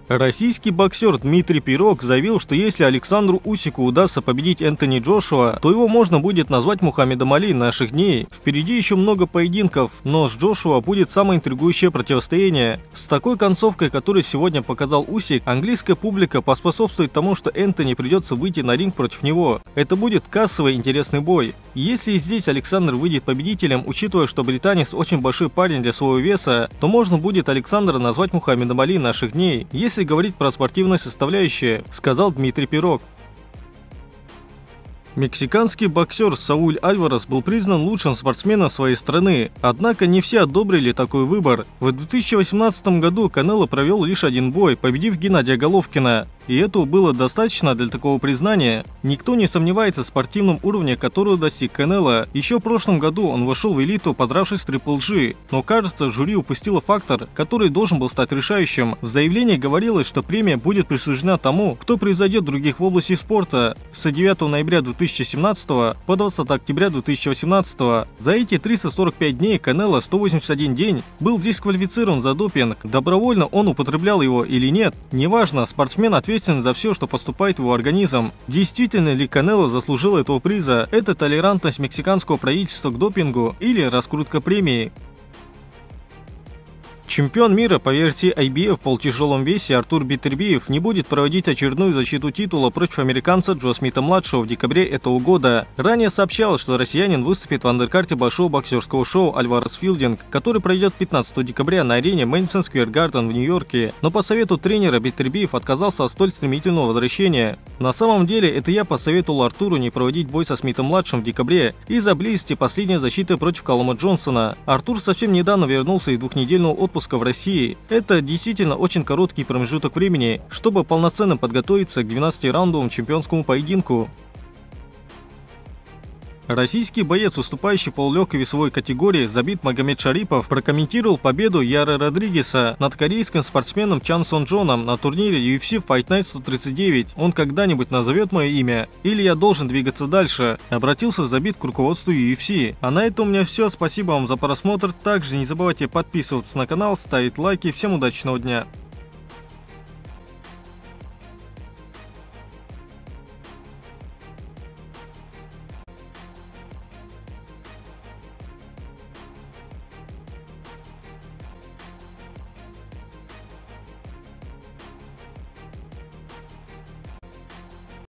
Российский боксер Дмитрий Пирог заявил, что если Александру Усику удастся победить Энтони Джошуа, то его можно будет назвать Мухаммедом Али наших дней. Впереди еще много поединков, но с Джошуа будет самое интригующее противостояние. С такой концовкой, которую сегодня показал Усик, английская публика поспособствует тому, что Энтони придется выйти на ринг против него. Это будет кассовый интересный бой. Если здесь Александр выйдет победителем, учитывая, что британец очень большой парень для своего веса, то можно будет Александра назвать Мухаммедом Али наших дней, если говорить про спортивную составляющую, сказал Дмитрий Пирог. Мексиканский боксер Сауль Альварес был признан лучшим спортсменом своей страны, однако не все одобрили такой выбор. В 2018 году Канело провел лишь один бой, победив Геннадия Головкина. И этого было достаточно для такого признания. Никто не сомневается в спортивном уровне, которого достиг Канело. Еще в прошлом году он вошел в элиту, подравшись с Triple G. Но кажется, жюри упустило фактор, который должен был стать решающим. В заявлении говорилось, что премия будет присуждена тому, кто превзойдет других в области спорта. С 9 ноября 2017 по 20 октября 2018 за эти 345 дней Канело 181 день был дисквалифицирован за допинг. Добровольно он употреблял его или нет, неважно, спортсмен ответственен за все, что поступает в его организм. Действительно ли Канело заслужил этого приза? Это толерантность мексиканского правительства к допингу или раскрутка премии? Чемпион мира по версии IBF в полутяжелом весе Артур Бетербиев не будет проводить очередную защиту титула против американца Джо Смита-младшего в декабре этого года. Ранее сообщалось, что россиянин выступит в андеркарте большого боксерского шоу «Альварес Филдинг», который пройдет 15 декабря на арене Мэдисон Сквер Гарден в Нью-Йорке. Но по совету тренера Бетербиев отказался от столь стремительного возвращения. На самом деле, это я посоветовал Артуру не проводить бой со Смитом-младшим в декабре из-за близости последней защиты против Калума Джонсона. Артур совсем недавно вернулся из двухнедельного отпуска в России. Это действительно очень короткий промежуток времени, чтобы полноценно подготовиться к 12-раундовому чемпионскому поединку. Российский боец, уступающий полулегкой весовой категории, Забит Магомедшарипов, прокомментировал победу Яра Родригеса над корейским спортсменом Чан Сон Джоном на турнире UFC Fight Night 139. Он когда-нибудь назовет мое имя? Или я должен двигаться дальше? Обратился Забит к руководству UFC. А на этом у меня все. Спасибо вам за просмотр. Также не забывайте подписываться на канал, ставить лайки. Всем удачного дня!